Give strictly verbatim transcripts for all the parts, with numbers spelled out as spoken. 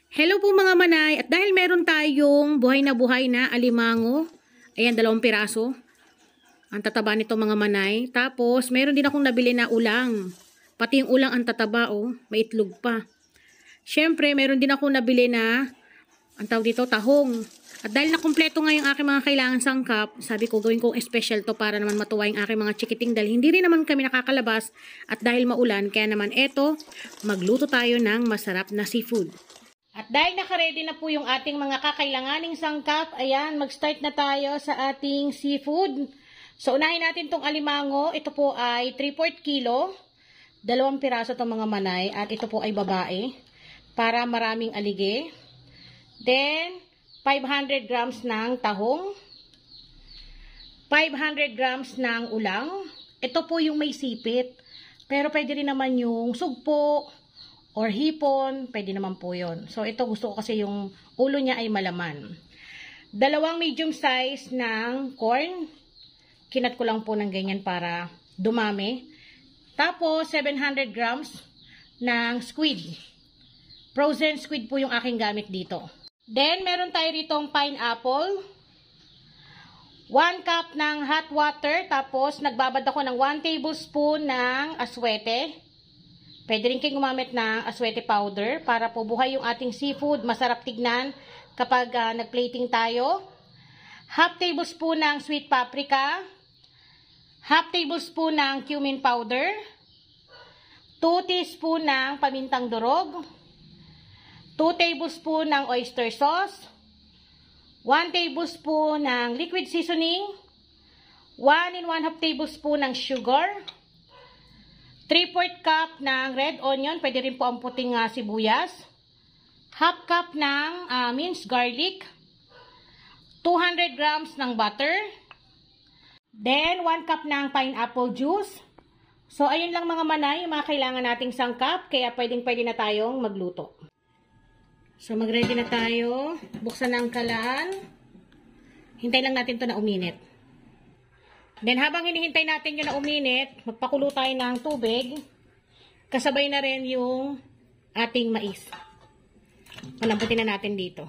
Hello po mga manay, at dahil meron tayong buhay na buhay na alimango, ayan, dalawang piraso. Ang tataba nito mga manay. Tapos, meron din akong nabili na ulang. Pati yung ulang ang tataba, oh, may itlog pa. Siyempre, meron din akong nabili na, ang tawag dito, tahong. At dahil nakumpleto nga yung aking mga kailangan sangkap, sabi ko gawin kong special to para naman matuwa yung aking mga chikiting dahil hindi rin naman kami nakakalabas at dahil maulan, kaya naman eto, magluto tayo ng masarap na seafood. At dahil naka-ready na po yung ating mga kakailanganing sangkap, ayan, mag-start na tayo sa ating seafood. So, unahin natin tong alimango. Ito po ay three fourths kilo. Dalawang piraso itong mga manay. At ito po ay babae. Para maraming alige. Then, five hundred grams ng tahong. five hundred grams ng ulang. Ito po yung may sipit. Pero pwede rin naman yung sugpo or hipon, pwede naman po yun. So, ito gusto ko kasi yung ulo niya ay malaman. Dalawang medium size ng corn. Kinat ko lang po ng ganyan para dumami. Tapos, seven hundred grams ng squid. Frozen squid po yung aking gamit dito. Then, meron tayo ritong pineapple. one cup ng hot water. Tapos, nagbabad ako ng one tablespoon ng aswete. Pwede rin kayong gumamit ng aswete powder para po buhay yung ating seafood. Masarap tignan kapag uh, nag-plating tayo. Half tablespoon ng sweet paprika. Half tablespoon ng cumin powder. two teaspoon ng pamintang durog. two tablespoon ng oyster sauce. one tablespoon ng liquid seasoning. one and one half tablespoon ng sugar. three fourths cup ng red onion, pwede rin po ang puting uh, sibuyas. Half cup ng uh, minced garlic. two hundred grams ng butter. Then, one cup ng pineapple juice. So, ayun lang mga manay, yung mga kailangan nating sangkap, kaya pwedeng pwede na tayong magluto. So, mag-ready na tayo. Buksan ang kalan. Hintay lang natin to na uminit. Then, habang hinihintay natin yun na uminit, magpakulo tayo ng tubig. Kasabay na rin yung ating mais. Palambutin na natin dito.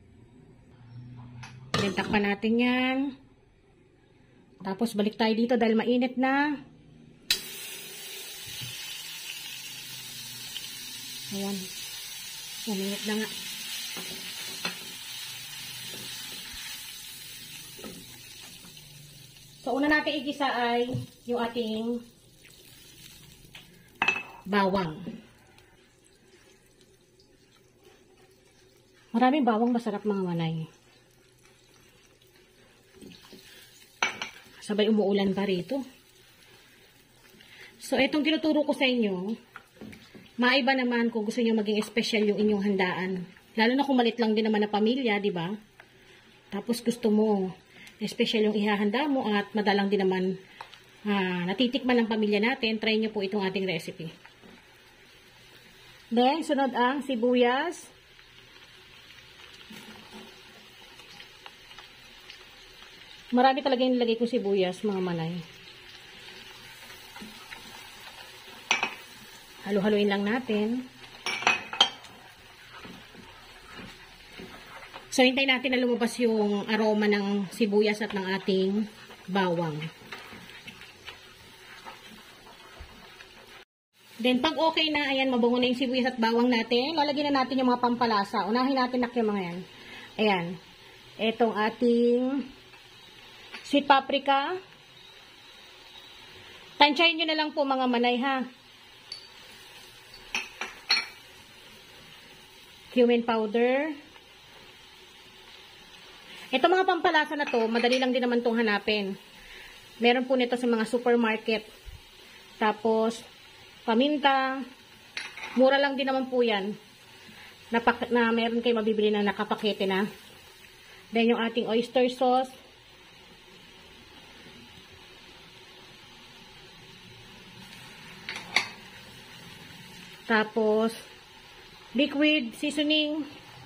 Then, takpan natin yan. Tapos, balik tayo dito dahil mainit na. Ayan. Uminit na nga. So, una natin igisa ay yung ating bawang. Maraming bawang masarap mga manay. Sabay umuulan pa rito. So, itong tinuturo ko sa inyo, maiba naman kung gusto niyo maging special yung inyong handaan. Lalo na kung malit lang din naman na pamilya, di ba? Tapos gusto mo special yung ihahanda mo at madalang din naman uh, natitikman ng pamilya natin, try nyo po itong ating recipe. Then, sunod ang sibuyas. Marami talaga yung nilagay kong sibuyas, mga manay. Halo-haloin lang natin. So, hintay natin na lumabas yung aroma ng sibuyas at ng ating bawang. Then, pag okay na, ayan, mabango na yung sibuyas at bawang natin, lalagyan na natin yung mga pampalasa. Unahin natin na yung mga yan. Ayan. Itong ating sweet paprika. Tansyahin nyo na lang po mga manay, ha. Cumin powder. Ito mga pampalasa na to, madali lang din naman itong hanapin. Meron po nito sa mga supermarket. Tapos, paminta. Mura lang din naman po yan. Napak na meron kayo mabibili na nakapakete na. Then yung ating oyster sauce. Tapos, liquid seasoning.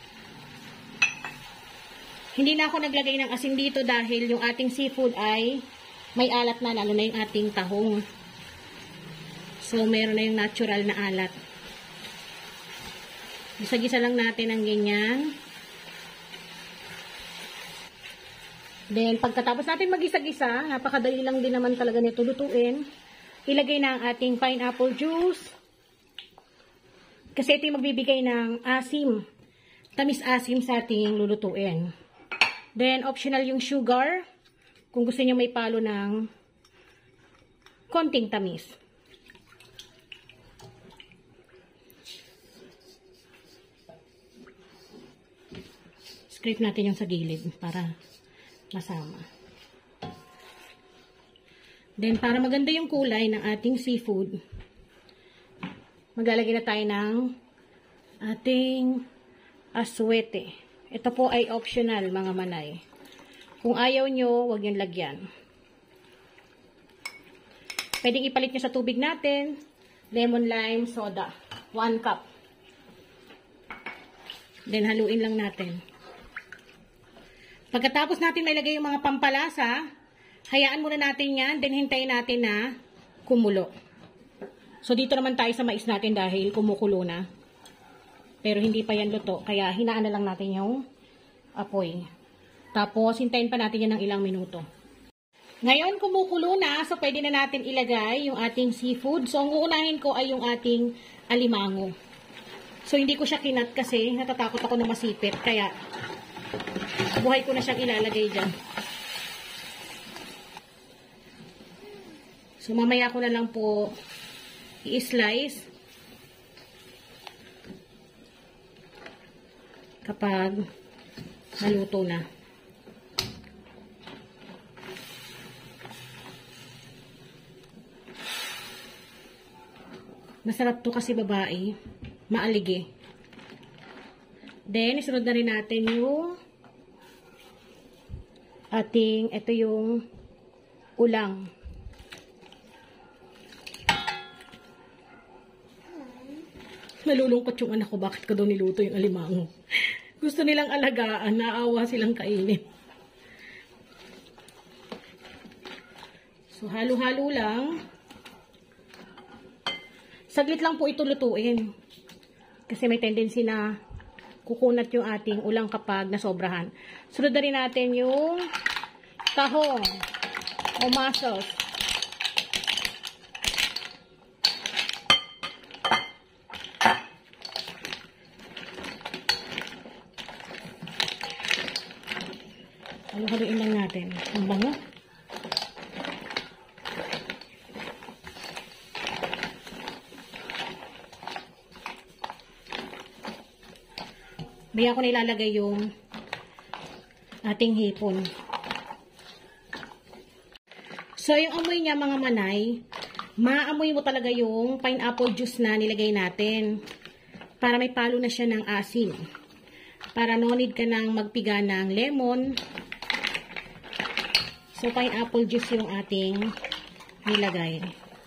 Hindi na ako naglagay ng asin dito dahil yung ating seafood ay may alat na, lalo na yung ating tahong. So, meron na yung natural na alat. Gisa-gisa lang natin ang ganyan. Then, pagkatapos natin magisa-gisa, napakadali lang din naman talaga nito lutuin. Ilagay na ang ating pineapple juice. Kasi ito yung magbibigay ng asim. Tamis-asim sa ating lulutuin. Then, optional yung sugar. Kung gusto niyo may palo ng konting tamis. Scrape natin yung sa gilid para masama. Then, para maganda yung kulay ng ating seafood, maglalagay na tayo ng ating aswete. Ito po ay optional, mga manay. Kung ayaw nyo, huwag nyo lagyan. Pwedeng ipalit nyo sa tubig natin, lemon lime soda. one cup. Then, haluin lang natin. Pagkatapos natin mailagay yung mga pampalasa, hayaan muna natin yan, then hintayin natin na kumulo. So, dito naman tayo sa mais natin dahil kumukulo na. Pero hindi pa yan luto, kaya hinaan na lang natin yung apoy. Tapos, hintayin pa natin yan ng ilang minuto. Ngayon, kumukulo na, so pwede na natin ilagay yung ating seafood. So, ang uunahin ko ay yung ating alimango. So, hindi ko siya kinat kasi natatakot ako na masipit, kaya buhay ko na siyang ilalagay dyan. So, mamaya ko na lang po i-slice kapag naluto na. Masarap to kasi babae. Maalige. Then, isunod na rin natin yung ating, ito yung ulang. Nalulungkot yung anak ko, bakit ko daw niluto yung alimango. Gusto nilang alagaan, naawa silang kainin. So, halo-halo lang. Saglit lang po ito lutuin. Kasi may tendency na kukunat yung ating ulang kapag nasobrahan. Sunod na rin natin yung tahong o mussels. Halo-haloin lang natin. Ang bango. Baya ko na ilalagay yung ating hipon. So, yung amoy niya, mga manay, maamoy mo talaga yung pineapple juice na nilagay natin. Para may palo na siya ng asim. Para no need ka nang magpiga ng lemon. So, pineapple juice yung ating nilagay.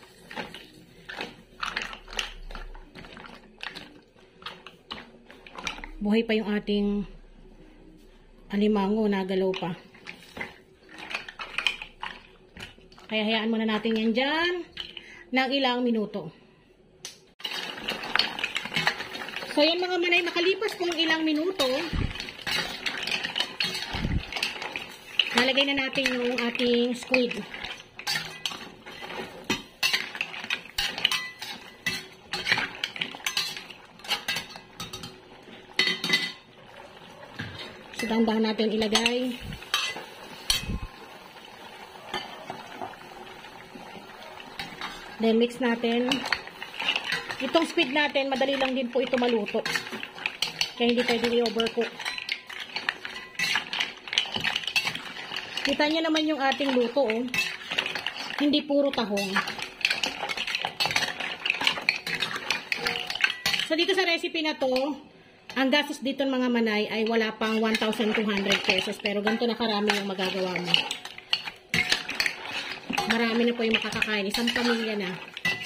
Buhay pa yung ating alimango, nagalaw pa. Kaya hayaan muna natin yan dyan ng ilang minuto. So, yan mga manay, makalipas kung ilang minuto, nalagay na natin yung ating squid. So, dahan-dahan natin ilagay. Then, mix natin. Itong squid natin, madali lang din po ito maluto. Kaya hindi pwede i-overcook. Kita niyo naman yung ating luto, oh. Hindi puro tahong. So, dito sa recipe na to, ang gastos dito ng mga manay ay wala pang one thousand two hundred pesos. Pero ganito na karami yung magagawa mo. Marami na po yung makakakain. Isang pamilya na.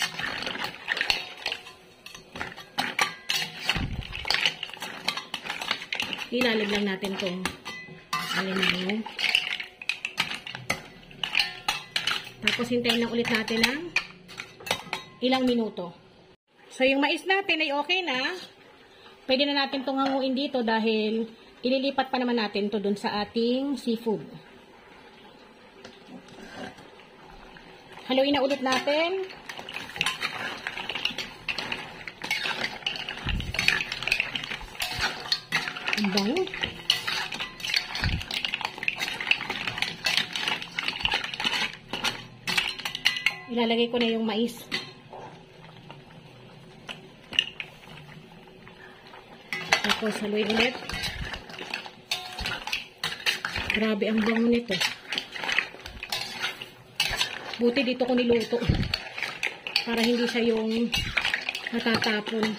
Ilalig lang natin itong alimango. Tapos hintayin lang ulit natin ng ilang minuto. So yung mais natin ay okay na. pwede na natin itong hanguin dito dahil ililipat pa naman natin to dun sa ating seafood. Haluin na ulit natin. Ang bango. Ilalagay ko na yung mais. Tapos haluin ulit. Grabe ang bango nito. Buti dito ko niluto. Para hindi siya yung natatapon.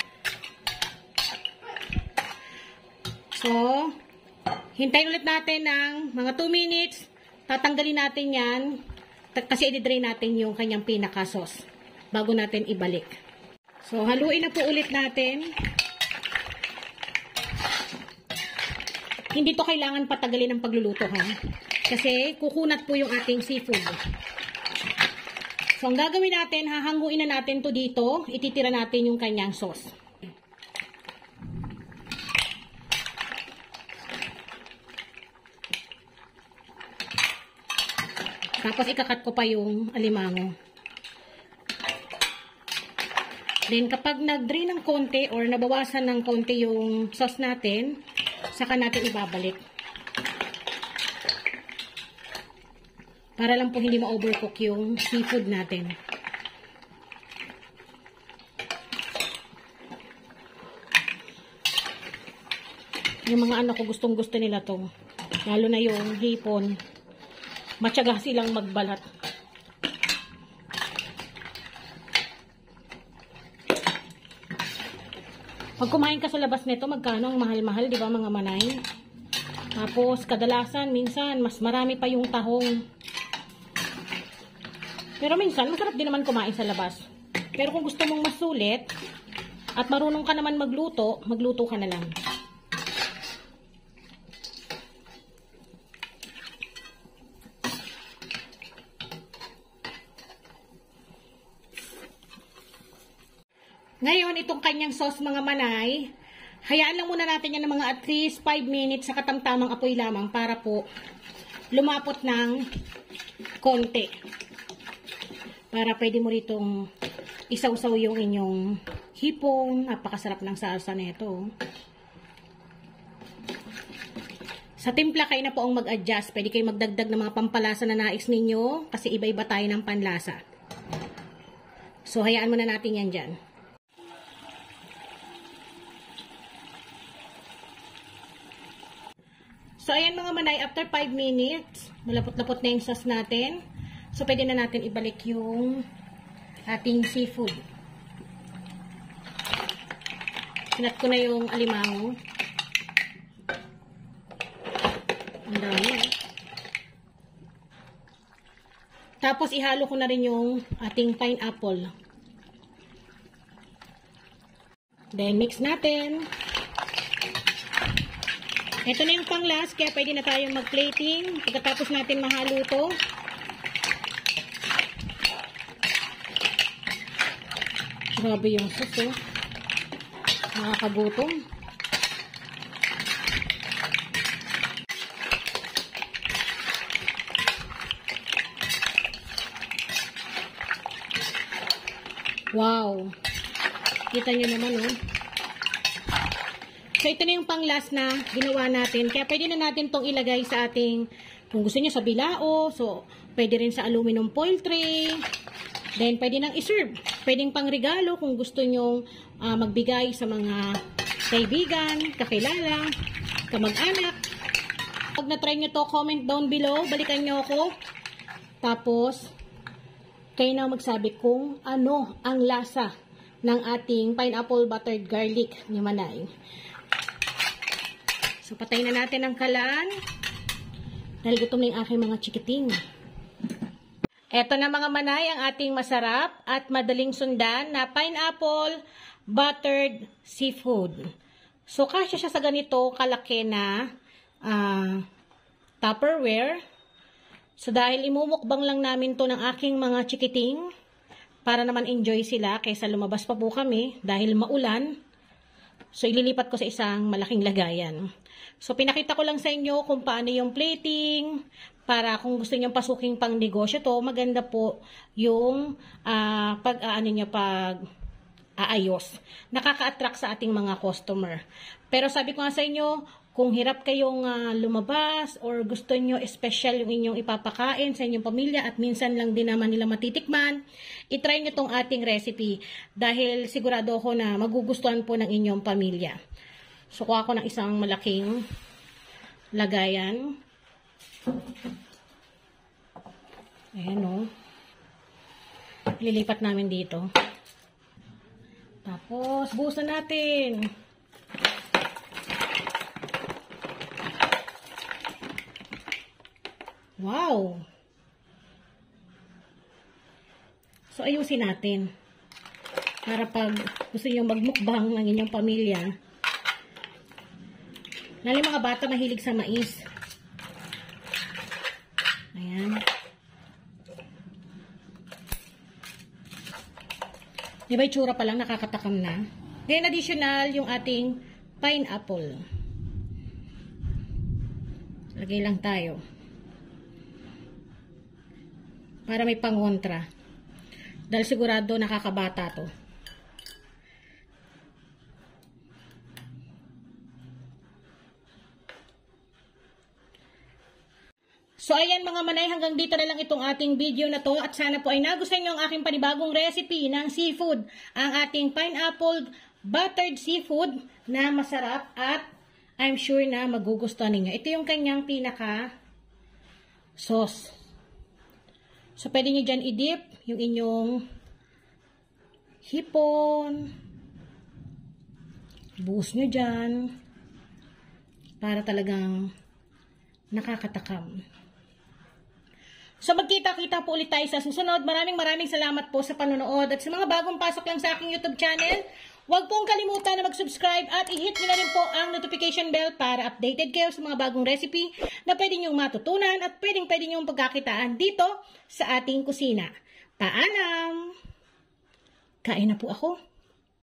So, hintayin ulit natin ng mga two minutes. Tatanggalin natin yan. Kasi i-drain natin yung kanyang pinaka-sauce bago natin ibalik. So, haluin na po ulit natin. Hindi to kailangan patagalin ng pagluluto, ha? Kasi kukunat po yung ating seafood. So, ang gagawin natin, hahanguin na natin to dito. Ititira natin yung kanyang sauce. Tapos, ikakat ko pa yung alimango. Then, kapag nag-drain ng konti or nabawasan ng konti yung sauce natin, saka natin ibabalik. Para lang po hindi ma-overcook yung seafood natin. Yung mga anak ko gustong-gusto nila to. Lalo na yung hipon. Matyaga silang magbalat. Pag kumain ka sa labas nito, magkano ang mahal-mahal, di ba mga manay? Tapos, kadalasan, minsan, mas marami pa yung tahong. Pero minsan, masarap din naman kumain sa labas. Pero kung gusto mong masulit, at marunong ka naman magluto, magluto ka na lang. Ngayon, itong kanyang sauce mga manay, hayaan lang muna natin yan ng mga at least five minutes sa katamtamang apoy lamang para po lumapot ng konti. Para pwede mo ritong isawsaw yung inyong hipon. Napakasarap ng salsa nito. Sa timpla kayo na po ang mag-adjust. Pwede kayo magdagdag ng mga pampalasa na nais ninyo kasi iba-iba tayo ng panlasa. So, hayaan muna natin yan dyan. So, ayan mga manay, after five minutes, malapot-lapot na yung sauce natin. So, pwede na natin ibalik yung ating seafood. Sinat ko na yung alimango. Ang dami. Tapos, ihalo ko na rin yung ating pineapple. Then, mix natin. Ito na yung pang last, kaya pwede na tayong mag-plating. Pagkatapos natin mahalo ito. Grabe yung sauce, oh. Nakakagutom. Wow. Kita nyo naman, oh. So, ito na yung pang last na ginawa natin. Kaya pwede na natin tong ilagay sa ating, kung gusto nyo sa bilao, so, pwede rin sa aluminum foil tray. Then, pwede nang iserve. Pwedeng pang regalo kung gusto nyo uh, magbigay sa mga kaibigan, kakilala, kamag-anak. Pag na-try nyo to, comment down below. Balikan nyo ako. Tapos, kayo na magsabi kung ano ang lasa ng ating pineapple buttered garlic ni Manay. So, patayin na natin ang kalan. Dahil gutom na yung aking mga chikiting. Eto na mga manay, ang ating masarap at madaling sundan na pineapple buttered seafood. So, kasya siya sa ganito kalaki na uh, Tupperware. So, dahil imumukbang lang namin to ng aking mga chikiting para naman enjoy sila kaysa lumabas pa po kami dahil maulan. So, ililipat ko sa isang malaking lagayan. So, pinakita ko lang sa inyo kung paano yung plating, para kung gusto niyo pasuking pang negosyo to, maganda po yung uh, pag, uh, ano niya, pag aayos. Nakaka-attract sa ating mga customer. Pero sabi ko nga sa inyo, kung hirap kayong uh, lumabas or gusto nyo special yung inyong ipapakain sa inyong pamilya at minsan lang din naman nila matitikman, itry nyo tong ating recipe dahil sigurado ako na magugustuhan po ng inyong pamilya. So, kuha ko ng isang malaking lagayan. Ayan o. Lilipat namin dito. Tapos, buhusan natin. Wow! So, ayusin natin. Para pag gusto nyo magmukbang ng inyong pamilya. Lalo yung mga bata mahilig sa mais. Ayan. Di ba itsura pa lang nakakatakam na? Then, additional yung ating pineapple. Lagay lang tayo. Para may pangontra. Dahil sigurado nakakabata to. So ayan mga manay, hanggang dito na lang itong ating video na to. At sana po ay nagustuhan nyo ang aking panibagong recipe ng seafood. Ang ating pineapple buttered seafood na masarap at I'm sure na magugustuhan ninyo. Ito yung kanyang pinaka sauce. So, pwede nyo dyan i-dip yung inyong hipon. Buhos nyo dyan. Para talagang nakakatakam. So, magkita-kita po ulit tayo sa susunod. Maraming maraming salamat po sa panonood. At sa mga bagong pasok lang sa aking YouTube channel, huwag pong kalimutan na mag-subscribe at i-hit nyo na rin po ang notification bell para updated kayo sa mga bagong recipe na pwede nyong matutunan at pwedeng pwede nyong pagkakitaan dito sa ating kusina. Paalam! Kain na po ako.